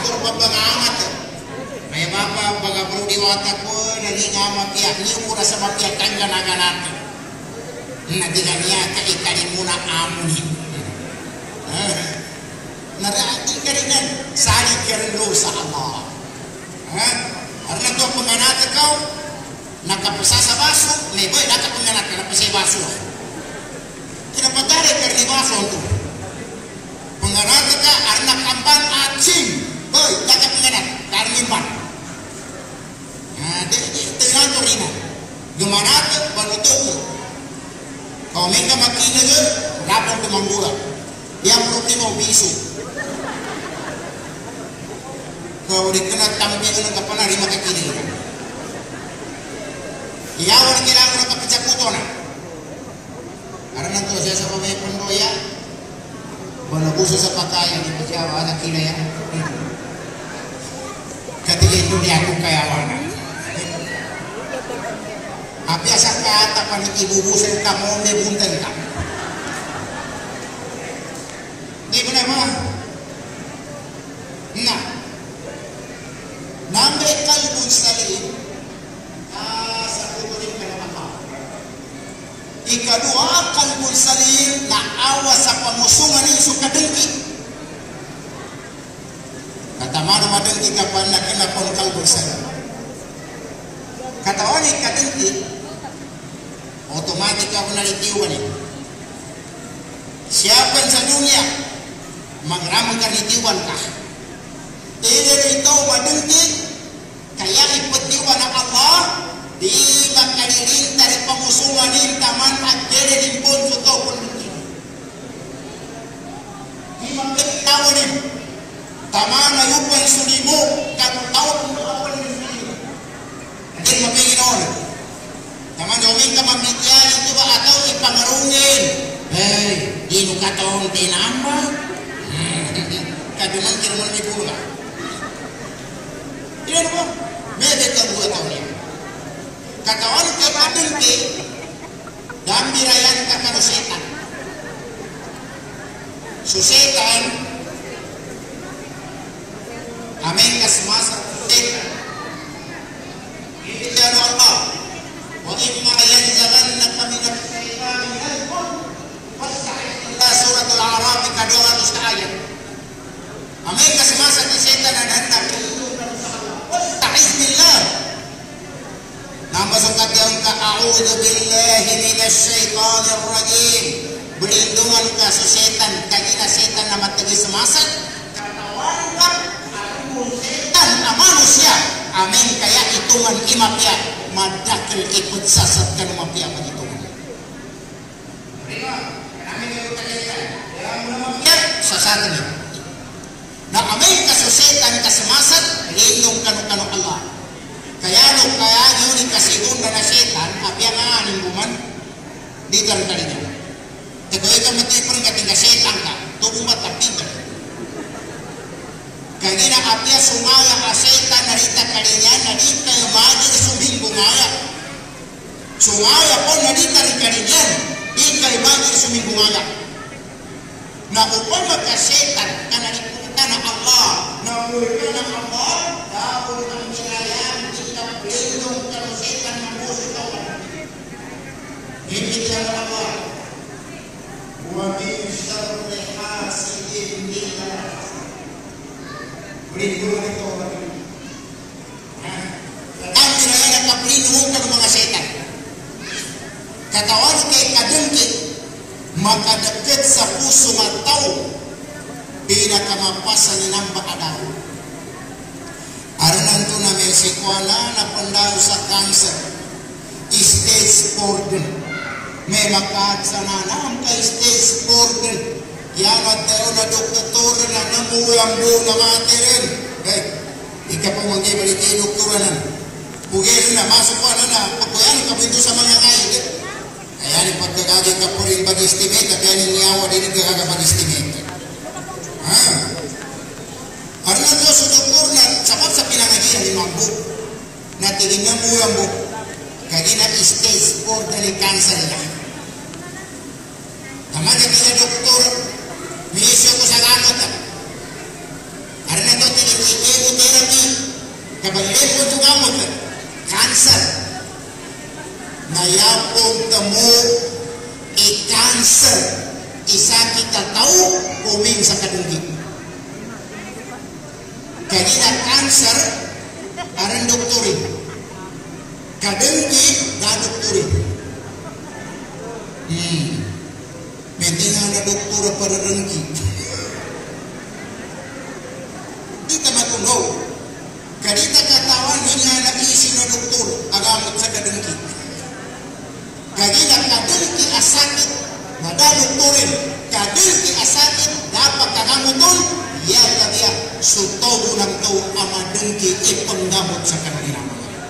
atur pembangamat. May bapa baga perlu diwatak ko nali ngama pihak ni ura sama pihak tangga naganat. Nanti kania ka ikari muna amuni. Narati karingan sali kerendo sa Allah. Karena tu penganat kau nakapasa sa baso, may boy dapat penganat ka napasa baso. Kinapagare kerdi baso tu. Penganat ka arna kampan acing, boy dapat penganat karniman. Dengan tu rina, gimana tu balutu. Kau minta makina ke, lapang tu manggula. Dia perlu bisu. Kau dikenal tampil dengan kepala lima kaki ini. Ia orang kira orang kepecah kutona. Karena tu saya sampai pendoya, mana khusus sepakaian di Jawa ada kira ya. Ketika itu dia aku kaya warna. Biasa kata panik ibu busen kamu me bunten kamu. Di mana mah? Nah, nambe kalbun salim. Satu rin kenapa? Ikadua kalbun salim na awas sa pamusungan ni sukadengki. Kata mana madengki kapan nak kena pon kalbun salim. Kata orang kadengki. Otomatis kau menelitiwan ini. Siapa sa dunia mangramkan itiwan kah? Tidak itu madengki kaya ipetiwan Allah di makadirin dari pemusungan ini taman akhirnya dimpun suka pun begini. Di makadirin ini taman ayupan sulimu dan tahu pun apa ini. Jadi mapingin orang. Taman joming ka mamitian itu ba atau ipangarungin. Hey, di nukatong tinamba. Kaduman kirman di pula. Ini apa? Medek ka 2 tahun ini. Katawan ka padengki dambirayan ka kano setan. Susetan amin ka semasa setan. Ini jalan Allah. Wa imma yanzaghannaka minasy syaitani nazghun fasta'idz billah suratul A'raf kedua ayat. Amerika semasa di setan dan hendak fasta'idz billah. Nama sukat yang ka a'udzu billahi minasy syaitanir rajim. Berlindungan ka setan kagina setan nama tegi semasa katawan ka setan manusia. Amin kaya hitungan imapya madakil ikut sasat kan mapya hitungan. Amin yang mapya sasat ni. Na amin kasusetan kasemasat lindung kanu Allah. Kaya ni kasigun na setan apya nga nimbuman di kan kalinya. Tegoy ka mati pun kating setan ka tubuh matapingan. Kagina apya sumaya asetan narita kalinya narita yang majir suminggu ngaya. Sumaya pun narita kalinya ikai majir suminggu ngaya. Na upama kasetan kana diputana Allah, na ulana Allah, daul ang wilayah kita pelindung kalau setan membusuh kawan. Ini jalan Allah. Wa min syarri hasidin idza pelindung itu orang ini. Kami raya nak pelindung kan mga setan. Katawan kay kadengki maka dekat sa puso matao pinakamapasan ni namba adaw. Aranan to na may sikwana na pandaw sa cancer stage 4 din. May makaksananam ka stage 4 din. Yang matero na doktor na namuyang buong na materin. Okay. Ika po manggay balik kay doktoranan. Pugay na masuk pa na pakuyan kapito sa mga kain. Kaya ni pagkagagay ka po rin pag-estimate at yan yung niyawa din nagkagaga pag-estimate. Ano na to sa doktor na sapat sa pinangagihan ni Mambo na tingin mo yung mo kagina stage 4 na ni cancer na. Tama na kaya doktor, miisyo ko sa gamot. Ano na itu chemoterapi kabalian ko juga mo cancer na yapong temu cancer isa kita tahu kuming sa kadunggi kaya cancer aran doktorin kadunggi da doktorin penting ada doktor pada dengki kita matunggaw kadita katawan hingga na isi na doktor agamot sa kadengki kagina kadengki asakit nada doktorin kadengki asakit dapat kangamutun ya kaya sutogo ng to ama dengki ipanggamot sa kanila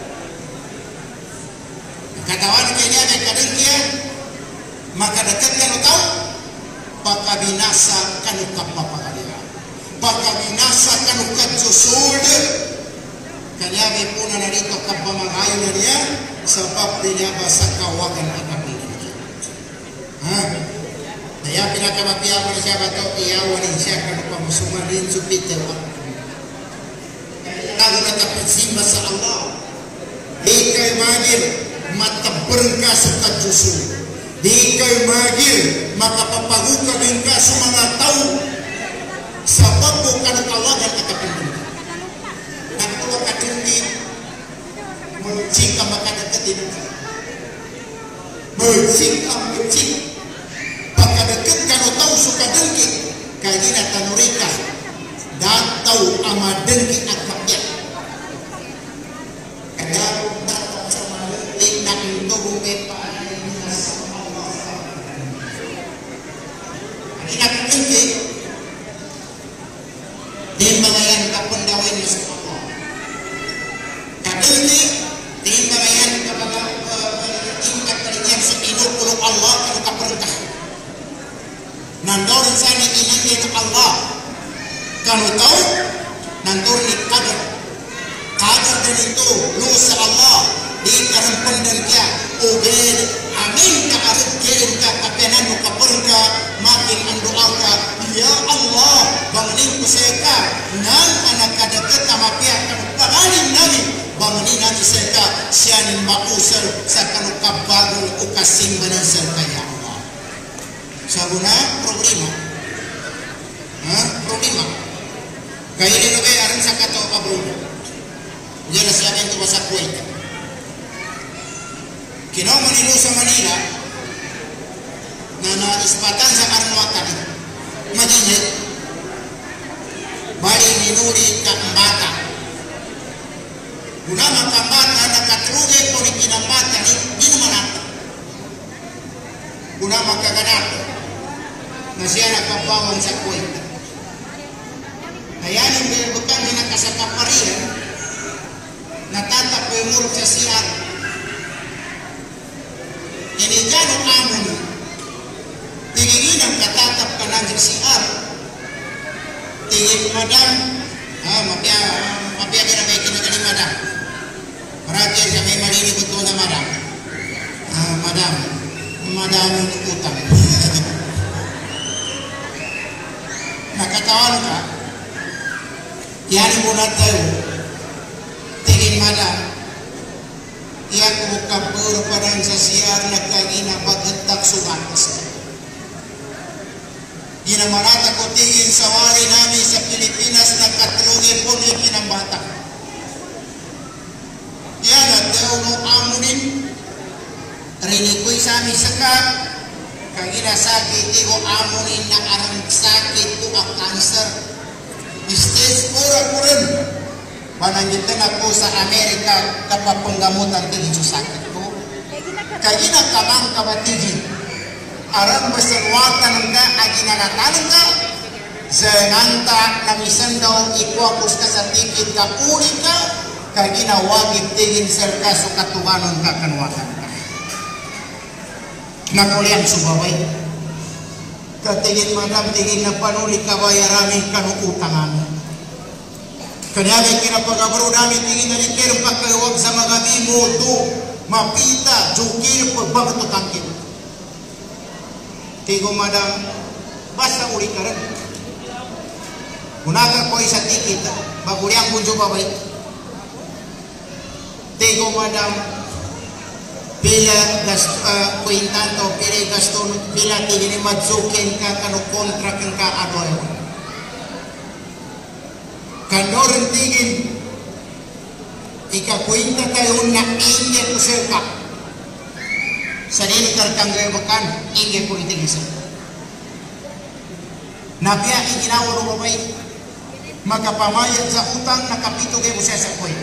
katawan kaya na kadengki maka dekat kan tahu pakabinasa kanu kapapakadila pakabinasa kanu katsusul kanyabi puna na dito kapamagayo na niya sebab dia basa kawagan akapilin kaya pinakabatiya mo na siya bato iyawanin siya kanu pamusumarin supitewa kaya na tapagsimba sa Allah di kay magil matabrang ka sa katsusul di kay magil makapapagukagin ka sa mga tao sa pagkukanawagan at kapindin nagtuwa ka tundin muncik ka makadagatin ka muncik ang muncik pagkadagat ka no tao sukadengki kaya ginatanuri ka dataw amadengki at kapya kaya kung dataw sa malutin na indogong inakutengki din bagayan kapundawin mo sa Allah kadengki din bagayan tingkat kalinyan sa inukulong Allah kanu kaperintah nandorin sana inangin Allah kanu tahu nandorin kadar din itu lu sa Allah di karempun dan kia ubed amin ka arut kirim ka kapenan mo kaperintah makin mendoakan ya Allah bangunin kuseka nan anak kadagat sama pihak kanu pangalim nami bangunin nami seka sianin mausel sa kanu kabagul ukasim banan serta ya Allah sabuna problema problema kaya ini nabe aran sa kato abro jala siya ito sa Kuwait kinaw Manilo sa Manila na naispatan sa Arnuatan Madinit bali minuri kambata unama kambata nakatruge po ni kinambata ni ginamanata unama kaganato na siya nakapawang sa Kuwait kaya nang bilbukan na nakasakaparihan natatapoy murok sa siyar inigano amon tingin ang katatap ka ng siar tingin madam mapia may kinagaling madam marati siya may malini buto na madam madam yung utang nakatawan ka yan muna tayo tingin madam iya ko kabur parang sa siyar nagkagina paghentak sumakas ginamarata ko tingin sa wari namin sa Pilipinas nagkatrugin po ni kinambata yan at daw no amunin rinikoy sa amin sakap kagina sakit iko amunin na arang sakit ko ang cancer stage 4 ko rin panangitan ako sa Amerika kapag panggamutan din sa sakit ko kagina kamang kabatigin arang basalwatan nga aginanatanan ka zananta ng isang daw ikuakos ka sa tikid ka uri ka kagina wagit tingin sir ka so katuwanon ka kanwatan ka nakuliang subaway katingin madam tingin na panuli ka bayaramin kanuutangan kanya may kinapagabaro namin tingin na likir pagkawag sa mga bimoto mapita jukir pagbagtutangkin tigo madam basta uli ka rin Gunakan ko isa tikit. Baguriang pun coba baik. Tego madam pila kuintanto pila gaston pila tigini madzuken ka kanu kontrak ka adol. Kanoren tigin ika kuinta tayo na inge kuserka. Sarili karkang makan inge ko itigin sa. Nabiya iginawa ro babay magapamayad sa utang nakapito kay busa sa koy.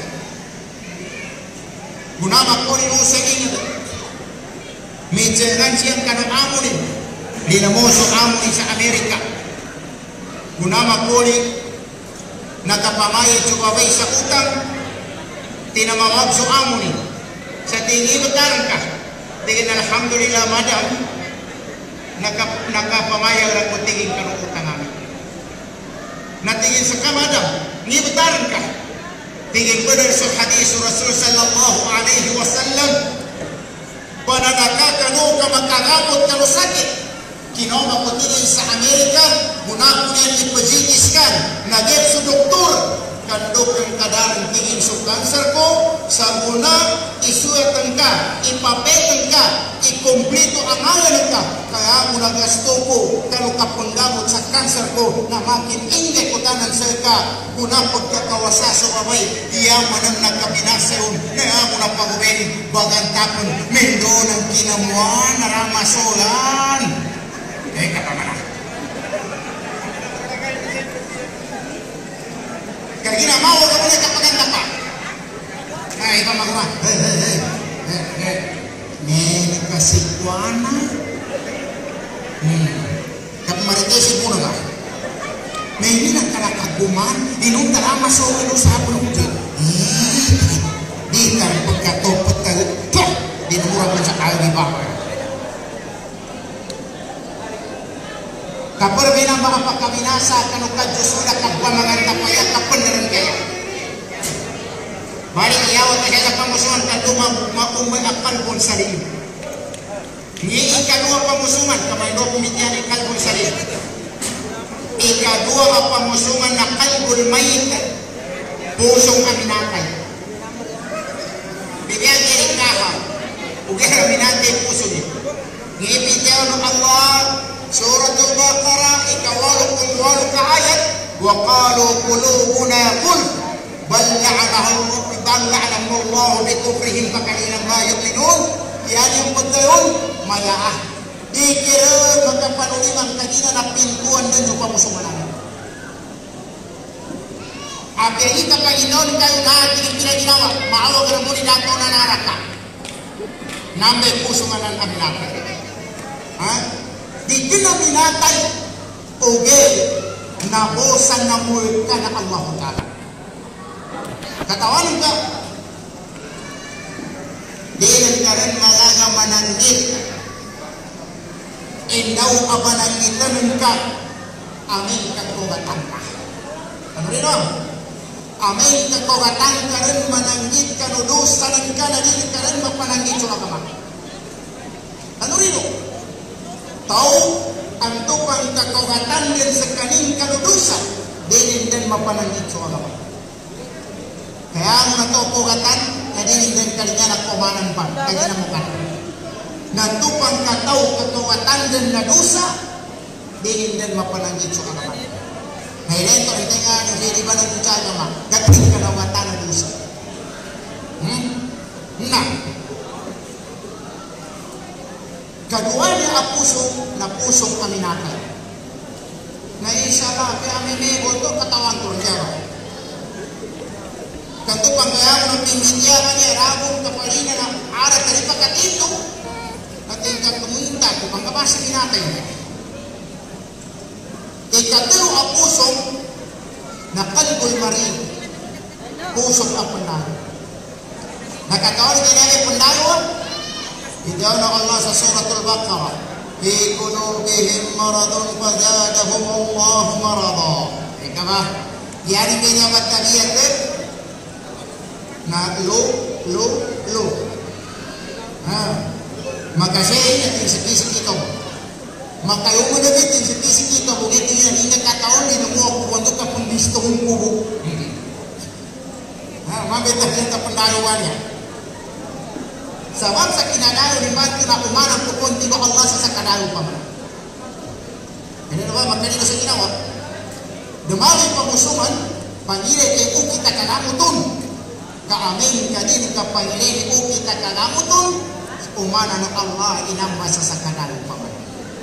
Gunama ko rin sa inyo. Medyagan siyang kanang amo din. Dinamoso amo din sa Amerika. Gunama ko rin nakapamayad sa babay sa utang. Tinamawag sa amo din. Sa tingin utaran ka. Tingin alhamdulillah madam. Nakapamayag lang ko tingin ka ng utang amin. Natingin sa kamadam. Ngibutaran ka. Tingin benar sa hadis Rasul sallallahu alaihi wasallam pada nakakano ka makagamot ka no sakit kinoma ko tingin sa Amerika muna ko niyan ipajitiskan nagit sa doktor kandok ang kadaran tingin sa cancer ko sa muna isuatan ka ipapetan ka ikumpleto ang angalan ka kaya mo nagasto ko kano kapanggamot sa cancer ko na makin ingay ko tanan sa ka kuna pagkakawasa sa babay iya manang nagkabinasayon kaya mo na pagubin bagantapon mendo ng kinamuan naramasolan kapamana kaya ginamawa ka muna kapaganda pa ay iba magawa nene kasikwana kapamarites mo na ba may hindi nakalakaguman inong tarama sa ulo sa apulong di ka rin pagkatopot ka di namura mo sa kayo di ba kapag binang baka pagkabinasa kanukad Diyos wala kapamaganda pa yan kapandaran kaya balik iyawat na siya sa pamusuman katuma makumanakal pun sarili ikaduha pamusuman kamay no kumityan ikalbon sarili ikaduha ka pamusuman na kalbon mayit pusong aminatay bigyan kiri kaha ugay aminatay puso niya ngipitaw ng Allah Suratul Baqarah ikawaluk ka ayat wa qalu qulubuna qulf bal la'anahum Allah bi kufrihim fakalilan ma yu'minun yan yung pagkayon mayaah dikira magkapanulimang kagina na pintuan din yung pamusumanan apeli ka Panginoon kayo na pinaginawa maawag na muli nato na naraka namay pusumanan ang binatay di kinaminatay ugay nabosan na mulka na Allah Ta'ala katawan ka di ka rin malaga mananggit indaw abanangitan ka amin kakugatan ka ano rin o? amin kakugatan ka rin mananggit ka nudusanan ka na din ka rin mapananggit sa agama ano rin o? tau ang tupang kakugatan din sa kaning kanudusan din mapananggit sa agama kaya mo na ito kugatan na din kalinya na kumanan pa kaya na mukan na tupang kataw kakugatan din na dusa din mapananggit sa agama kaya ito ito nga hindi ba nang sa agama dating kakugatan na dusa na kadua niya ang pusong aminatay na isa ba kaya may mebol to katawan to niya ba kanto pangayang ng pimidya ka niya rabong kapalina na ara ka rin pagkatito natin katumunta kung pangabasa minatay niya ikatiro ang pusong na kalbol marin pusong ang pandayo nakatawag ka niya yung pandayo Ikaw na Allah sa Suratul Baqarah fi qulubihim maradun fazadahum Allah marada ika ba yan ang kanyang tabiat na lo maka siya natin sa kisip ito Maka yung manabitin sa kisi kita bukit niya hingga kataon din mo ko kundo ka pundistong kubo. Mabita yan ka pendaruan niya. Sebab sa kinadayo ni bantu na umanang pupunti ba Allah sa sakadayo pa man. Ini naman makanya sa ginawa. Dumami pamusuhan, pangilay kay u kita kanamuton. Kaamin ka din ka pangilay u kita kanamuton. Umana ng Allah inamba sa sakadayo pa man.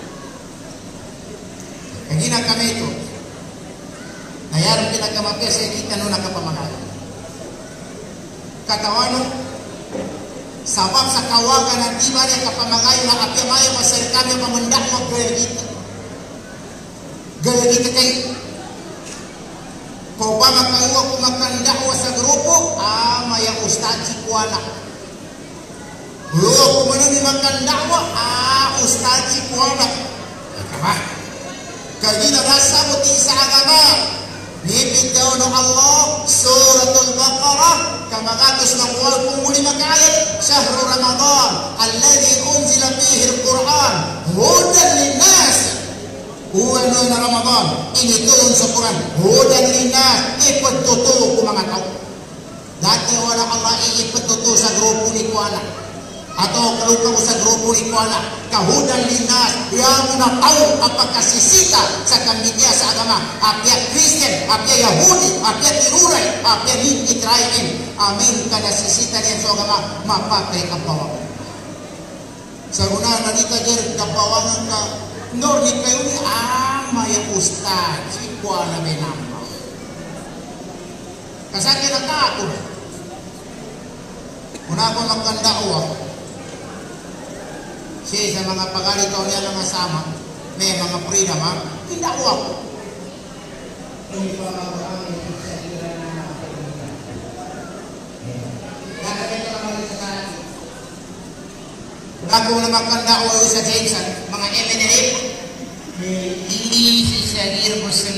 Kagina kami ito. Nayaran pinagkamapya sa kita nung nakapamagay. Katawano, sabab sa kawagan ng tiba niya kapamagay na apya mayo masal kami mamundak mo gaya kita. Gaya kita kay kung pa makaiwa kumakandakwa sa grupo, maya ustad si Kuala. Luwa kumanami makandakwa, ustad si Kuala. Kama, kagina rasa mo sa agama. Nipid daw ng Allah, Suratul Baqarah, kamagatos ng wal pumuli makayat, Syahrul Ramadan, alladhi unzila fihi al-Quran, hudan linnas. Huwag na Ramadan, initulong sa Quran, hudan linnas, ipagtutuo ko mga tao. Dati wala Allah ipagtutuo sa grupo ni Kuala. Atau kalau kamu sa grupo ni Kuala, kahudan linnas, yang na tao apagkasisita sa kamidya sa agama, apya Kristen, apya Yahudi, apya Tiruray, apya ni Israel, amin ka nasisita niyan sa agama, mapapay kapawang. Sa una, nalita dyan, kapawangan ka, nornik kayo ni maya ustad, si Kuala Benamba. Kasakit ang tato. Una ko magkandakwa, siya sa mga pagalito niya lang asama, may mga freedom ha, hindi ako ako. Hindi pa mabaangin sa ilan na nakakita ka mga sa kanan. Bago na magkandakwa sa Jameson, mga MNLA, hindi si Shagir mo sa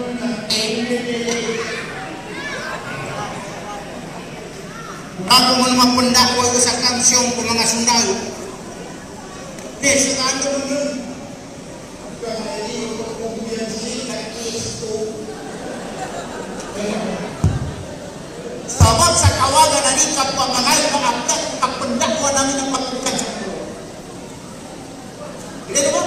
bago mo na magkandakwa sa kamsyong kung mga sundalo, Desingano mo yun. Kahit yung pagkubiyansi na isto. Sabab sa kawagan na ni kapamangay maaptak kapandakwa namin ang pagkubiyansi. Hindi ba?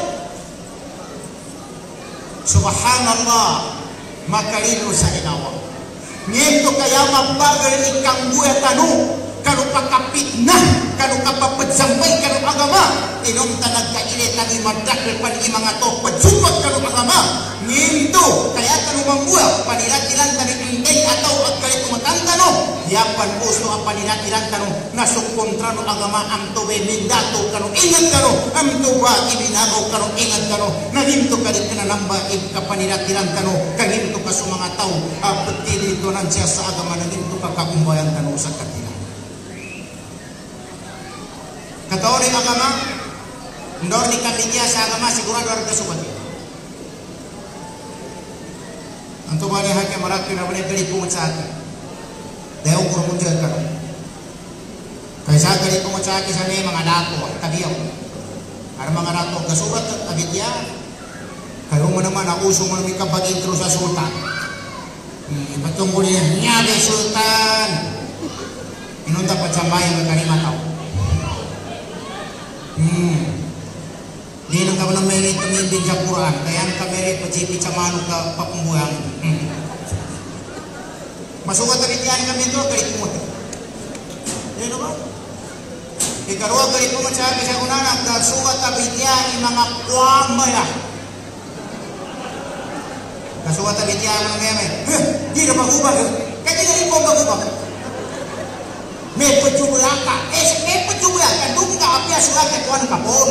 Subhanallah, makalino sa ginawa. Ngento kaya mabagal ikang buya tanong. Kalau pakapit na, kalau kapapagsampay, kalau agama, inom tanag kailit ang imadak pan mga to, pagsupag kalau agama, nginto, kaya tanong mambuha, panilatilan tanong ingay ataw at kalit tumatantano, yapan puso ang panilatilan tanong, nasukontra no agama, ang tuwe mindato, kanong ingat tanong, ang tuwa ibinagaw, kanong ingat tanong, nahinto kalit na namba, kapanilatilan tanong, kahinto ka sa mga tao, patili ito nan siya sa agama, nahinto ka kakumbayan tanong sa kanila. Kataon ni agama, ndor ni kamidya sa agama sigurado harga subat. Anto bani hakya marak na bani kali pungat sa akin. Dayo ko munjal ka. Kaysa kali pungat sa akin sa mga dato, tabiyaw. Ara mga dato kasubat kamidya. Kayo mo naman akuso mo mi kapag intro sa sultan. Patungkol niya, nyabe sultan. Inunta pa sa bayan ng kalimataw. Di nang kami ng merit tumindin sa Quran, kaya ang kamerit pagsipit sa manong ka papumbuhan. Masukat agad yan kami ito, galit mo. Yan ba? Ikaruha galit mo sa akin sa kunanak, kasukat agad yan yung mga kwamaya. Kasukat agad yan mga ngayon. Di na magubag. Kaya di na rin po magubag. May pagjubulan ka. May pagjubulan ka. Doon ka apya sulat ka kuhan kapon.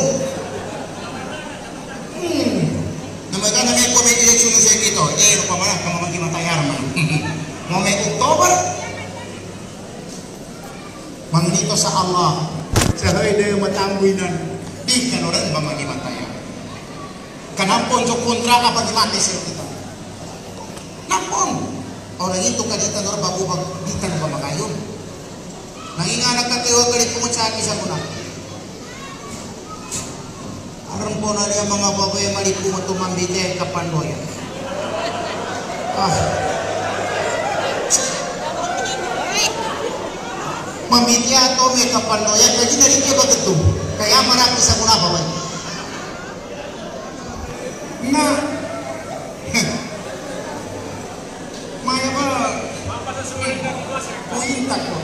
Namaga na may may eleksyon sa ito. Ano pa man, kamamagi matayar man. Mo may October. Manginito sa Allah. Sa hay na yung matamboy na. Di ka no rin mamagi matayar. Kanampon so kontra ka pag mati sa ito. Nampon. Orang itu ka dito no bagubag. Di ka na ba magayon. Nanginganak ka kayo galit kumot sa akin sa muna. perempuan yang mga babae malipu mo tumambite kapandoyan. Mambite ato may kapandoyan, kaya narin ba ito? Kaya marami sa muna babae. Na, maya ba, puhintak ko.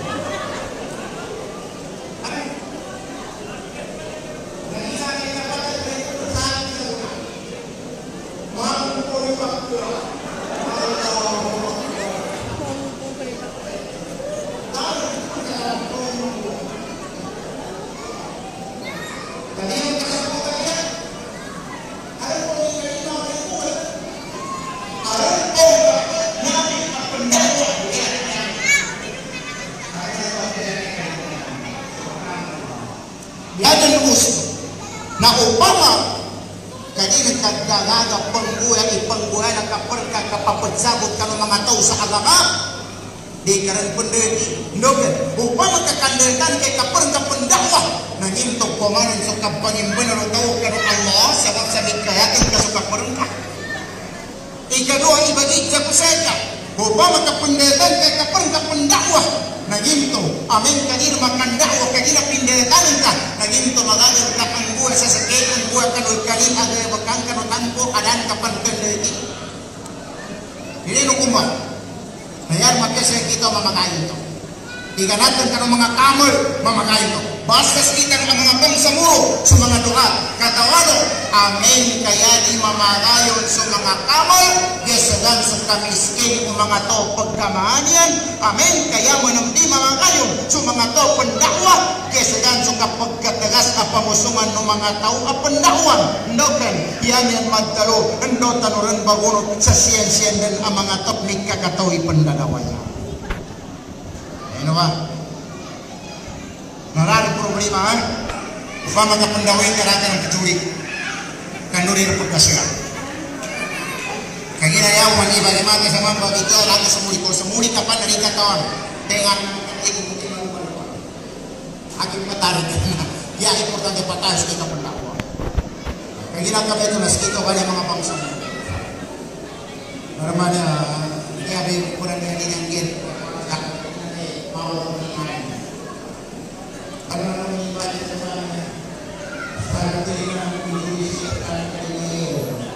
Na upama kani nagkagdagaga pangbuhay nagkaperka kapapagsagot ka ng mga tao sa agama di ka rin pandegi nogan upama kakandelkan kay kaperka pendakwa nangintog kumanan sa kapangimban ng tao ka ng Allah sabab sabit kayakin ka sa kaperka ikadua ibagig sa kuseka upama kapendelkan kay kaperka pendakwa naginto amin kanino makandakwa kanino pindelkanin ka naginto magagal ka pangbuhay sa sakit ang buhay kano'y kalin agay bakang kanutan ko adan kapagkandaki hindi nukumbang nayar magkasya kita mamakain to iganatan ka ng mga kamol mamakain to basta kita ang mga pangsamuro sa mga doha katawano amin kaya di mamakayon sa mga kamol gesagan sa kamiskin o mga to pagkamahanyan amin kaya manang di mamakayon sa mga to pendakwa gesagan sa kapagkatagas at pamusungan ng mga tao at pendakwan ndokan yan yan magtalo ndo tanuran bagunot sa siyen-siyen din ang mga teknik kakatawi pendadawanya ano ba? Maraming problema ha? Upama ka pendawin karaka ng katulik kanuri ng pagkasya kaginayaw maniba ni mata sa mga bagito lagi sa muli ko sa muli ka pa narikatawan dengan aking matarik na ya importante patas kita pendakwa kagina kami ito naskito kanya mga pangsamu naramana kaya may kurang na ninyanggit mau karena mengibadah semuanya pada dengan Indonesia akan ini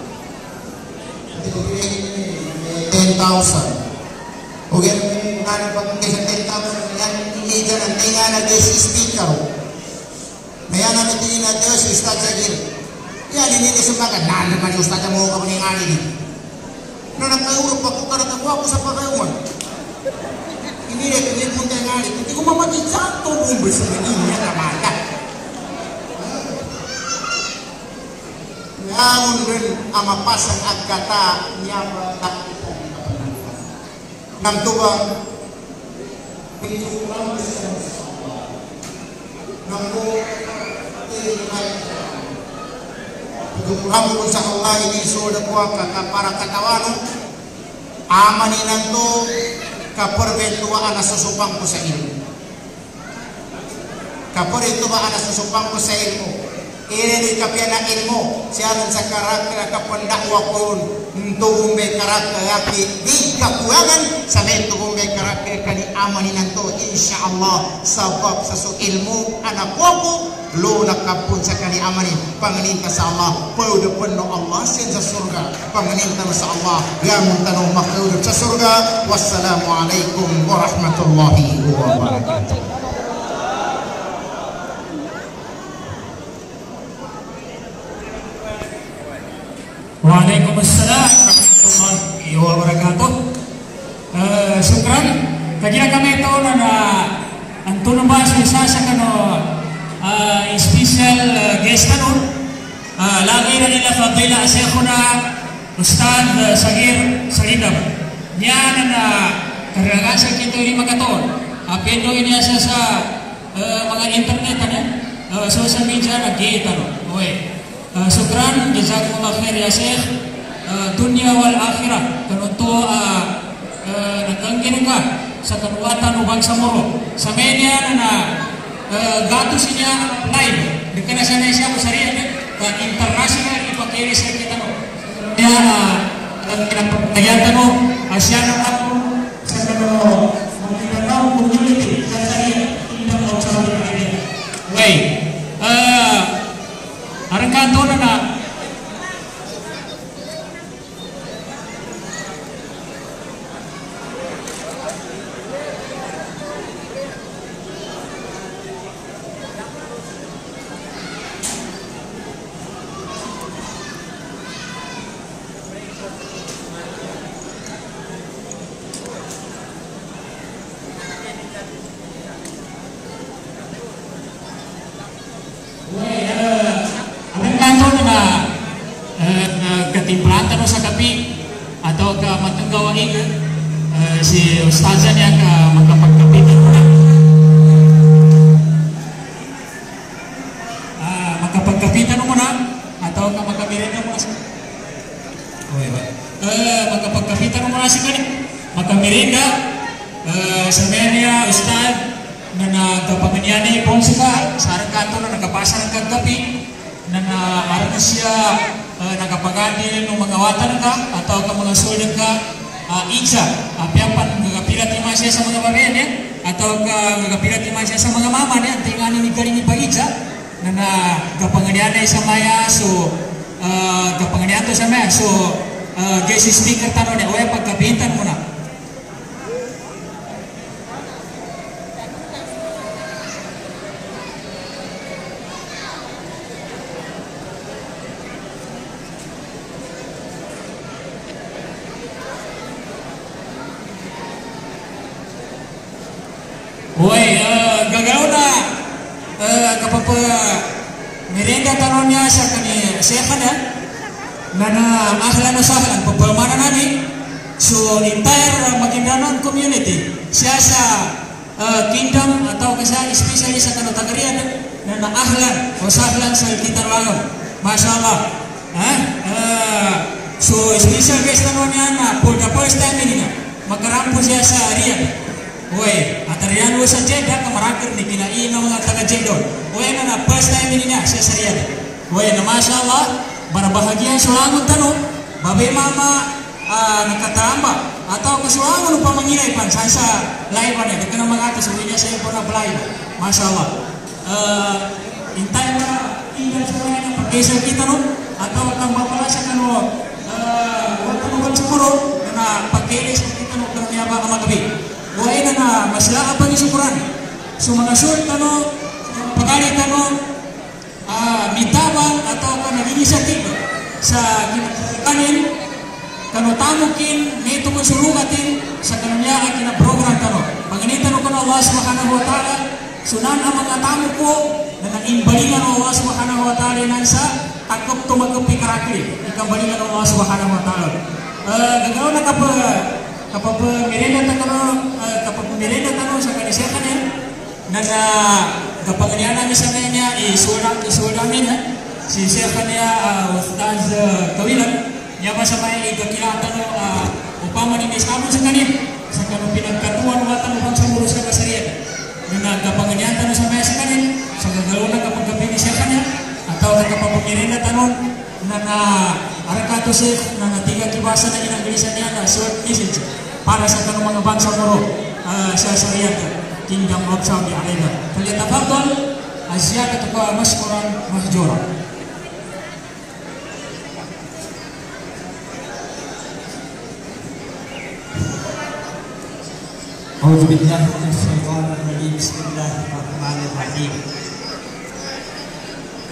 10,000 oke ada pakai 10,000 yang ini jangan tinggal ada speaker Mayan namin tingin na Diyos, Ustad sa gil. Yan, hindi sumakan. Nalo man yung Ustad mo ka maningani ni. No, nagka-Europe ako ka nagkagwa ko sa pagayuman. Hindi na kanyang punta yung ngani. Hindi ko mamatid sa ito. Umbre sa niya kamala. Ngayon rin ang mapasang agkata niya makakita. Namtuba, pinitulang sa naku, Pagkukulang sa Allah ini sudah kuat para katawano amanin nanto kaperbentuaan nasusupang ko sa ilmu kaperbentuaan nasusupang ko sa ilmu ini kapiana ilmu siaran sa karakter kapandakwa ko tugong may karakter yaki di kakuangan sa may tugong may karakter kani amanin nanto insyaallah sabab sa su ilmu anak ko lo nakapun sa kani amanin panganinta sa Allah paudapan no Allah sin sa surga panganinta sa Allah gamon tanong makudap sa surga. Wassalamualaikum warahmatullahi wabarakatuh. Waalaikumsalam warahmatullahi wabarakatuh. Syukran kagina kami ito na ang tunong sa kano special guest kanon lagi na nila fadila Syekhuna Ustad Sagir Sagidab niya na karagasan kita 5 katon apendo niya sa mga internet social media nagkita no oy syukran jazakumullah khair ya Syekh dunya wal akhirah kanunto nagkanggin ka sa kanuwatan ubang sa moro sa media na gatos niya live di kana sana siya ko sariya ke internasional ipakiri sa kita no. Ya kinapagayatan mo asya na ako sa mga community sa sarili hindi mo sa sarili. Okay. Arang kanto na ketimplatan mo sa kapi atau ke matunggawain si ustazan yang magkapagkapitan mo na magkapagkapitan mo na atau ka magkamirenda mo na sa magkapagkapitan mo na si kanit magkamirenda sabihan niya ustad na nagkapanganyan po sa sarang kanto na nagkapasa ng kagkapi na araw siya nagapagani ng mga watan ka atau ka mga sulod ka isa apiapan nagapilat iman siya sa mga babayan ya atau ka nagapilat iman siya sa mga mama ya tingani ni galing iba isa na nagapanganian sa maya so gapanganian to sa maya so guys speaker tanong niya oya pagkapitan mo na. Uy, gagalaw na kapag merenda tanong niya sa sekhan na ahlan o sahlan pagpamana namin so entire Maguindanao community siya sa kingdom atau kasi especially sa kanotagarian na ahlan o sahlan sa Kitarlangon Masya Allah so special guest tanong niya na for the first time ini magkarampo siya sa Riyadh. Oye, atarian wo sa Jeddah kamarakir ni kinain ng mga taga Jeddah. Oye na first time ini niya siya sa Riyadh. Oye na Masya Allah, barabahagian sulangon tanong, babay mama nakataramba atau kesulangon upang mangilay pan sa live niya. Dito na mga atas uwi niya sa iyo na balay. Masya Allah. Intay na tinggal sa mga ng pag-isal kita no atau kang mapalasa ka no wala siguro na pag-ilis kita no kang niyaba ka magabi. Buhay na masla apa ni syukuran. So mga short ano, pagkalit ano, mitabang atau nag-initiative sa kanin, kano tamukin, nito kong surugatin sa kananya kinaprogram kano. Panganitan ko na Allah subhanahu wa ta'ala, sunan ang mga tamu ko na nag-imbalingan Allah subhanahu wa ta'ala nan sa takop tumagupi karakter. Ikambalingan Allah subhanahu wa ta'ala. Gagawin na kapag merenda tanong sa kanisekan ya na kapanganian namin sa kanya isulang niya si sekan niya Ustaz Kawilan niya masama ikakilatan upama ni misamu sa kanin sa kanong pinagkatuan watan upang sa muro sa kasarian na kapanganian tanong sa maya sa kanin sa gagalaw na kapag gabi ni sekan niya atau kapag merenda tanong na arakato sih na tiga kibasa na ginagalisan niya na short message para sa kanong mga bangsa muro sa Riyadh Kingdom of Saudi Arabia. Falyatafaddal az-ziyadatu mashkuran mahjura. A'udzu billahi minasyaitonir rajim. Bismillahirrahmanirrahim.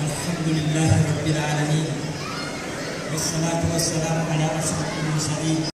Alhamdulillahirabbil alamin. Wassalatu wassalamu ala asyrofil mursalin.